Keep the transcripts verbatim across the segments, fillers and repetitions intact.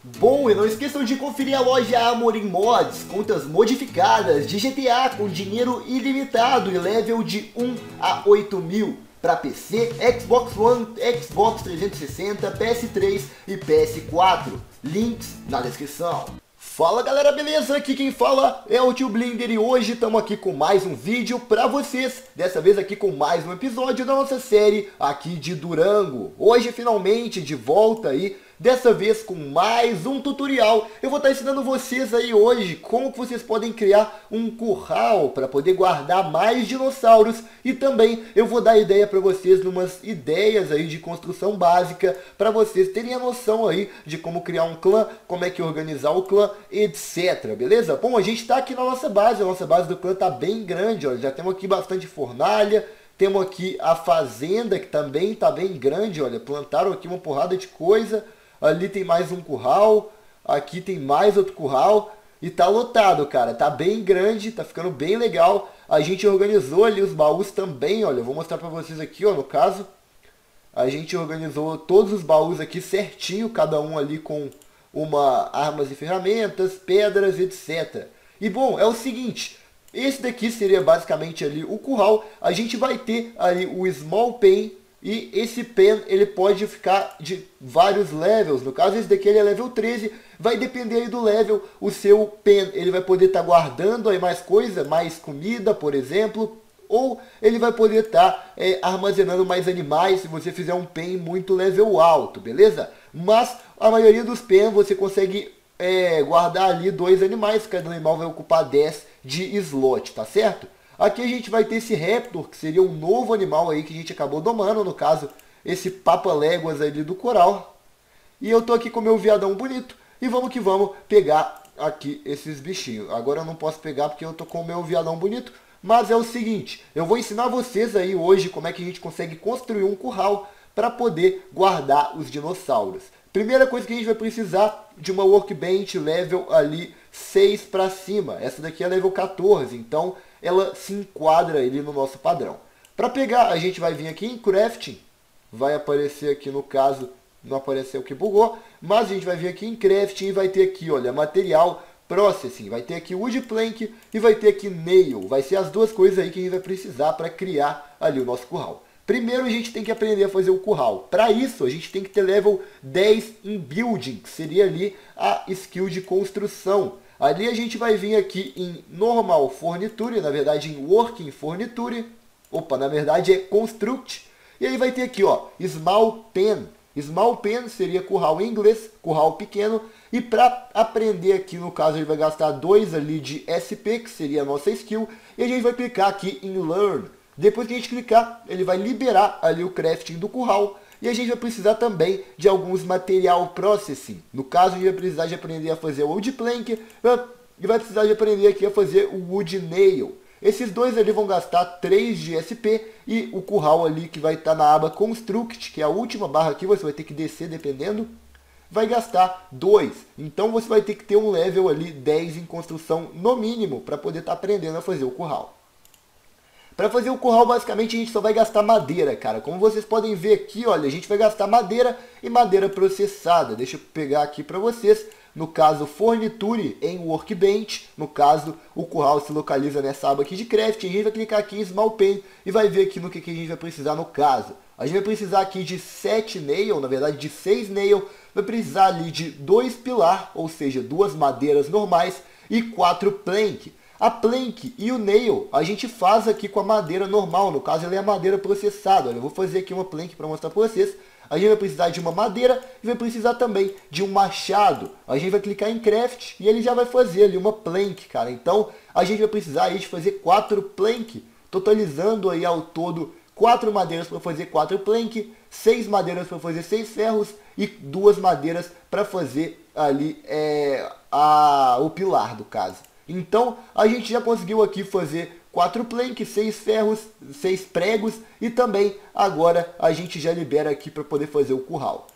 Bom, e não esqueçam de conferir a loja Amorim Mods, contas modificadas de G T A com dinheiro ilimitado e level de um a oito mil para P C, Xbox One, Xbox trezentos e sessenta, P S três e P S quatro. Links na descrição. Fala galera, beleza? Aqui quem fala é o Tio Blinder e hoje estamos aqui com mais um vídeo para vocês. Dessa vez aqui com mais um episódio da nossa série aqui de Durango. Hoje finalmente de volta aí, dessa vez com mais um tutorial. Eu vou estar ensinando vocês aí hoje como que vocês podem criar um curral para poder guardar mais dinossauros. E também eu vou dar ideia para vocês numas ideias aí de construção básica para vocês terem a noção aí de como criar um clã, como é que organizar o clã, etc, beleza? Bom, a gente está aqui na nossa base, a nossa base do clã está bem grande, ó. Já temos aqui bastante fornalha, temos aqui a fazenda que também está bem grande, olha, plantaram aqui uma porrada de coisa, ali tem mais um curral, aqui tem mais outro curral e tá lotado, cara, tá bem grande, tá ficando bem legal. A gente organizou ali os baús também, olha, eu vou mostrar para vocês aqui, ó, no caso, a gente organizou todos os baús aqui certinho, cada um ali com uma armas e ferramentas, pedras, etcétera. E bom, é o seguinte, esse daqui seria basicamente ali o curral. A gente vai ter ali o Small Pen e esse pen ele pode ficar de vários levels. No caso esse daqui ele é level treze, vai depender aí do level. O seu pen ele vai poder estar tá guardando aí mais coisa, mais comida, por exemplo. Ou ele vai poder estar tá, é, armazenando mais animais se você fizer um pen muito level alto, beleza? Mas a maioria dos pen você consegue é, guardar ali dois animais, cada animal vai ocupar dez de slot, tá certo? Aqui a gente vai ter esse Raptor, que seria um novo animal aí que a gente acabou domando, no caso, esse Papa-Léguas ali do coral. E eu tô aqui com o meu viadão bonito e vamos que vamos pegar aqui esses bichinhos. Agora eu não posso pegar porque eu tô com o meu viadão bonito. Mas é o seguinte, eu vou ensinar vocês aí hoje como é que a gente consegue construir um curral para poder guardar os dinossauros. Primeira coisa que a gente vai precisar de uma workbench level ali seis para cima. Essa daqui é level quatorze, então ela se enquadra ali no nosso padrão. Para pegar, a gente vai vir aqui em crafting, vai aparecer aqui no caso, não apareceu que bugou, mas a gente vai vir aqui em crafting e vai ter aqui, olha, material processing, vai ter aqui wood plank e vai ter aqui nail, vai ser as duas coisas aí que a gente vai precisar para criar ali o nosso curral. Primeiro a gente tem que aprender a fazer o curral. Para isso a gente tem que ter level dez em building, que seria ali a skill de construção. Ali a gente vai vir aqui em normal forniture, na verdade em working forniture, opa, na verdade é construct, e aí vai ter aqui ó, small pen. Small pen seria curral em inglês, curral pequeno. E para aprender aqui, no caso, a gente vai gastar dois ali de S P, que seria a nossa skill. E a gente vai clicar aqui em Learn. Depois que a gente clicar, ele vai liberar ali o crafting do curral. E a gente vai precisar também de alguns material processing. No caso, a gente vai precisar de aprender a fazer o wood plank. E vai precisar de aprender aqui a fazer o wood nail. Esses dois ali vão gastar três de S P. E o curral ali que vai estar na aba Construct, que é a última barra aqui, você vai ter que descer dependendo, vai gastar dois. Então você vai ter que ter um level ali dez em construção no mínimo para poder estar tá aprendendo a fazer o curral. Para fazer o curral basicamente a gente só vai gastar madeira, cara. Como vocês podem ver aqui, olha, a gente vai gastar madeira e madeira processada. Deixa eu pegar aqui para vocês. No caso, forniture em workbench. No caso, o curral se localiza nessa aba aqui de crafting. A gente vai clicar aqui em small pen e vai ver aqui no que, que a gente vai precisar no caso. A gente vai precisar aqui de sete nail, na verdade de seis nail. Vai precisar ali de dois pilar, ou seja, duas madeiras normais e quatro plank. A plank e o nail a gente faz aqui com a madeira normal, no caso ela é a madeira processada. Olha, eu vou fazer aqui uma plank para mostrar para vocês. A gente vai precisar de uma madeira e vai precisar também de um machado. A gente vai clicar em craft e ele já vai fazer ali uma plank, cara. Então a gente vai precisar aí de fazer quatro plank, totalizando aí ao todo quatro madeiras para fazer quatro plank, seis madeiras para fazer seis ferros e duas madeiras para fazer ali é, a, o pilar do caso. Então a gente já conseguiu aqui fazer quatro plank, seis ferros, seis pregos e também agora a gente já libera aqui para poder fazer o curral.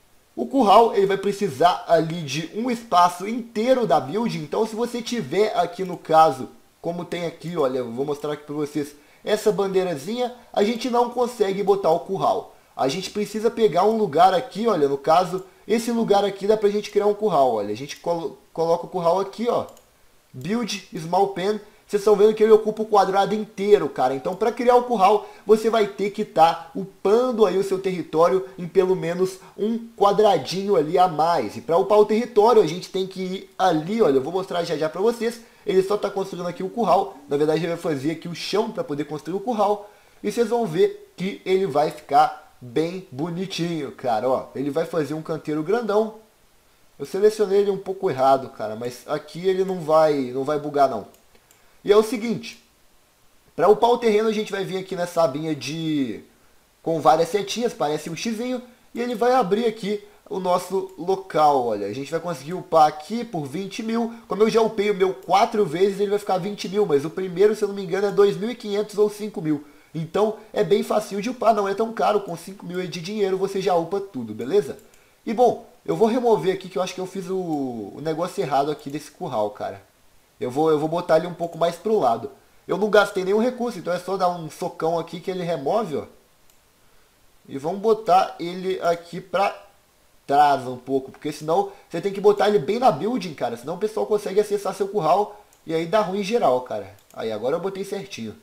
O curral ele vai precisar ali de um espaço inteiro da build, então se você tiver aqui no caso, como tem aqui, olha, eu vou mostrar aqui para vocês, essa bandeirazinha, a gente não consegue botar o curral. A gente precisa pegar um lugar aqui, olha, no caso, esse lugar aqui dá pra gente criar um curral, olha. A gente colo coloca o curral aqui, ó. Build Small Pen. Vocês estão vendo que ele ocupa o quadrado inteiro, cara. Então, para criar o curral, você vai ter que estar tá upando aí o seu território em pelo menos um quadradinho ali a mais. E para upar o território, a gente tem que ir ali, olha, eu vou mostrar já já para vocês. Ele só está construindo aqui o curral. Na verdade, ele vai fazer aqui o chão para poder construir o curral. E vocês vão ver que ele vai ficar bem bonitinho, cara. Ó, ele vai fazer um canteiro grandão. Eu selecionei ele um pouco errado, cara, mas aqui ele não vai, não vai bugar, não. E é o seguinte, para upar o terreno a gente vai vir aqui nessa abinha de com várias setinhas, parece um xizinho, e ele vai abrir aqui o nosso local, olha. A gente vai conseguir upar aqui por vinte mil, como eu já upei o meu quatro vezes, ele vai ficar vinte mil, mas o primeiro, se eu não me engano, é dois mil e quinhentos ou cinco mil. Então é bem facinho de upar, não é tão caro, com cinco mil de dinheiro você já upa tudo, beleza? E bom, eu vou remover aqui que eu acho que eu fiz o, o negócio errado aqui desse curral, cara. Eu vou, eu vou botar ele um pouco mais pro lado. Eu não gastei nenhum recurso, então é só dar um socão aqui que ele remove, ó. E vamos botar ele aqui pra trás um pouco, porque senão você tem que botar ele bem na building, cara. Senão o pessoal consegue acessar seu curral e aí dá ruim em geral, cara. Aí agora eu botei certinho.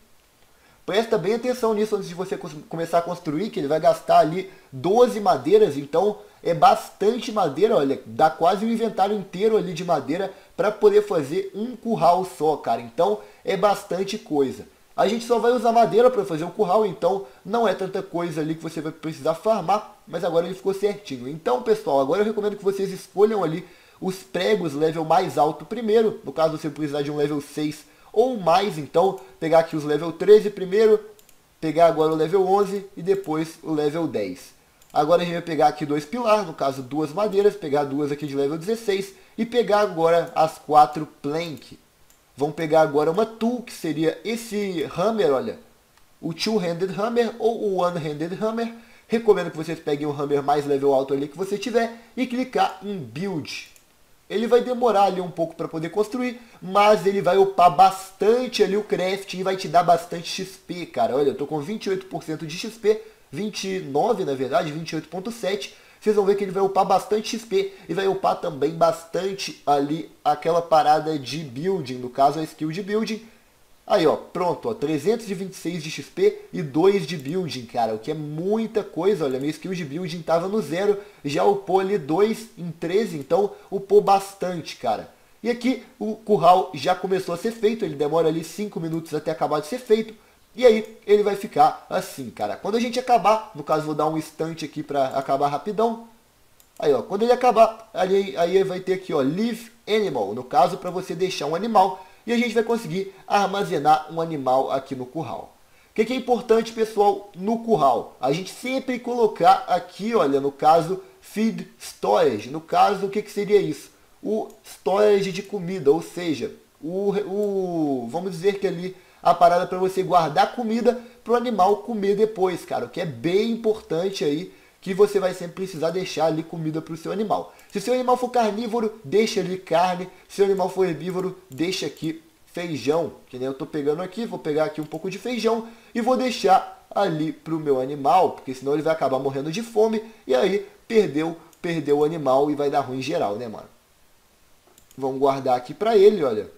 Presta bem atenção nisso antes de você começar a construir, que ele vai gastar ali doze madeiras, então é bastante madeira, olha, dá quase o inventário inteiro ali de madeira para poder fazer um curral só, cara. Então é bastante coisa. A gente só vai usar madeira para fazer o curral, então não é tanta coisa ali que você vai precisar farmar, mas agora ele ficou certinho. Então, pessoal, agora eu recomendo que vocês escolham ali os pregos level mais alto primeiro, no caso você precisar de um level seis ou mais, então pegar aqui os level treze primeiro, pegar agora o level onze e depois o level dez. Agora a gente vai pegar aqui dois pilares, no caso duas madeiras, pegar duas aqui de level dezesseis e pegar agora as quatro plank. Vamos pegar agora uma tool, que seria esse hammer, olha, o two-handed hammer ou o one-handed hammer. Recomendo que vocês peguem um hammer mais level alto ali que você tiver e clicar em build. Ele vai demorar ali um pouco para poder construir, mas ele vai upar bastante ali o crafting e vai te dar bastante X P, cara. Olha, eu tô com vinte e oito por cento de X P, vinte e nove na verdade, vinte e oito ponto sete. Vocês vão ver que ele vai upar bastante X P e vai upar também bastante ali aquela parada de building, no caso a skill de building. Aí, ó, pronto, ó, trezentos e vinte e seis de X P e dois de building, cara, o que é muita coisa. Olha, minha skill de building tava no zero, já upou ali dois em treze, então upou bastante, cara. E aqui o curral já começou a ser feito, ele demora ali cinco minutos até acabar de ser feito. E aí ele vai ficar assim, cara. Quando a gente acabar, no caso vou dar um instante aqui para acabar rapidão. Aí, ó, quando ele acabar, aí, aí vai ter aqui, ó, Leave Animal, no caso para você deixar um animal. E a gente vai conseguir armazenar um animal aqui no curral. O que, que é importante, pessoal, no curral? A gente sempre colocar aqui, olha, no caso, Feed Storage. No caso, o que, que seria isso? O storage de comida, ou seja, o, o vamos dizer que ali a parada para você guardar comida para o animal comer depois, cara. O que é bem importante aí, que você vai sempre precisar deixar ali comida para o seu animal. Se o seu animal for carnívoro, deixa ali carne. Se o animal for herbívoro, deixa aqui feijão. Que nem eu estou pegando aqui, vou pegar aqui um pouco de feijão e vou deixar ali para o meu animal, porque senão ele vai acabar morrendo de fome e aí perdeu, perdeu o animal e vai dar ruim em geral, né, mano? Vamos guardar aqui para ele, olha.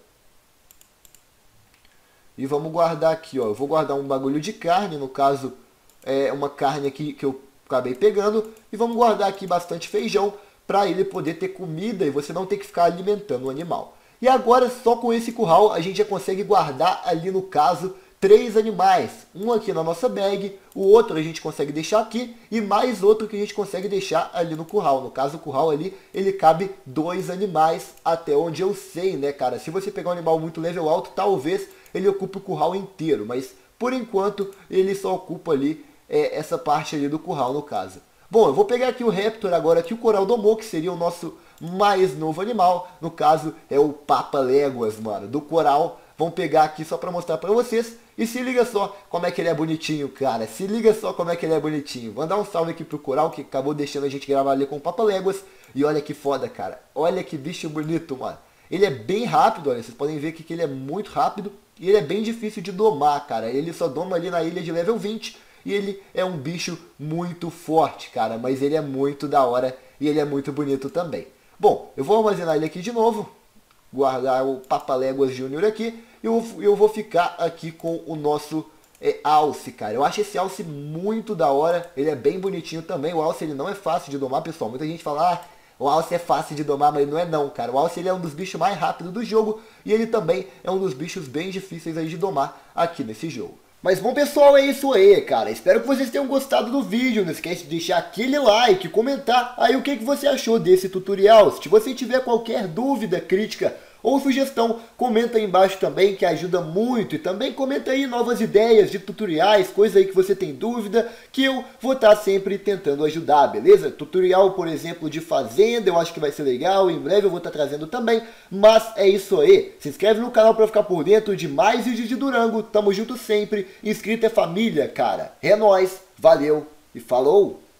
E vamos guardar aqui, ó. Eu vou guardar um bagulho de carne, no caso, é uma carne aqui que eu acabei pegando. E vamos guardar aqui bastante feijão para ele poder ter comida e você não ter que ficar alimentando o animal. E agora, só com esse curral, a gente já consegue guardar ali, no caso, três animais. Um aqui na nossa bag, o outro a gente consegue deixar aqui e mais outro que a gente consegue deixar ali no curral. No caso, o curral ali, ele cabe dois animais, até onde eu sei, né, cara? Se você pegar um animal muito level alto, talvez ele ocupe o curral inteiro, mas por enquanto ele só ocupa ali é, essa parte ali do curral, no caso. Bom, eu vou pegar aqui o Raptor agora, aqui o Coral Domô, que seria o nosso mais novo animal. No caso, é o Papa Léguas, mano, do coral. Vamos pegar aqui só pra mostrar pra vocês. E se liga só como é que ele é bonitinho, cara. Se liga só como é que ele é bonitinho. Vou dar um salve aqui pro coral, que acabou deixando a gente gravar ali com o Papa Léguas. E olha que foda, cara. Olha que bicho bonito, mano. Ele é bem rápido, olha. Vocês podem ver aqui que ele é muito rápido. E ele é bem difícil de domar, cara. Ele só doma ali na ilha de level vinte. E ele é um bicho muito forte, cara. Mas ele é muito da hora e ele é muito bonito também. Bom, eu vou armazenar ele aqui de novo, guardar o Papaléguas Júnior aqui, e eu, eu vou ficar aqui com o nosso é, Alce, cara. Eu acho esse Alce muito da hora, ele é bem bonitinho também. O Alce ele não é fácil de domar, pessoal. Muita gente fala, ah, o Alce é fácil de domar, mas ele não é não, cara. O Alce ele é um dos bichos mais rápidos do jogo, e ele também é um dos bichos bem difíceis aí de domar aqui nesse jogo. Mas bom, pessoal, é isso aí, cara. Espero que vocês tenham gostado do vídeo. Não esquece de deixar aquele like, comentar aí o que, que você achou desse tutorial. Se você tiver qualquer dúvida, crítica ou sugestão, comenta aí embaixo também, que ajuda muito. E também comenta aí novas ideias de tutoriais, coisa aí que você tem dúvida, que eu vou estar sempre tentando ajudar, beleza? Tutorial, por exemplo, de fazenda, eu acho que vai ser legal, em breve eu vou estar trazendo também. Mas é isso aí, se inscreve no canal para ficar por dentro de mais vídeos de Durango, tamo junto sempre, inscrito é família, cara. É nóis, valeu e falou!